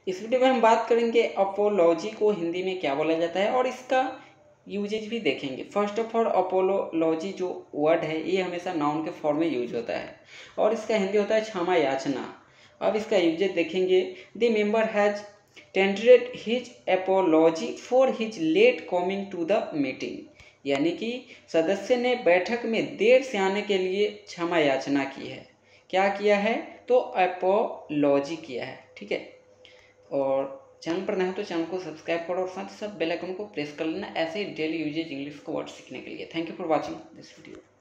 इस वीडियो में हम बात करेंगे अपोलॉजी को हिंदी में क्या बोला जाता है और इसका यूजेज भी देखेंगे। फर्स्ट ऑफ ऑल अपोलॉजी जो वर्ड है ये हमेशा नाउन के फॉर्म में यूज होता है और इसका हिंदी होता है क्षमा याचना। अब इसका यूजेज देखेंगे। The member has tendered his apology for his late coming to the meeting, यानी कि सदस्य ने बैठक में देर से आने के लिए क्षमा याचना की है। क्या किया है? तो अपोलॉजी किया है। ठीक है, और चैनल पर नए हो तो चैनल को सब्सक्राइब करो और साथ ही साथ बेल आइकन को प्रेस कर लेना ऐसे ही डेली यूजेज इंग्लिश को वर्ड सीखने के लिए। Thank you for watching this video.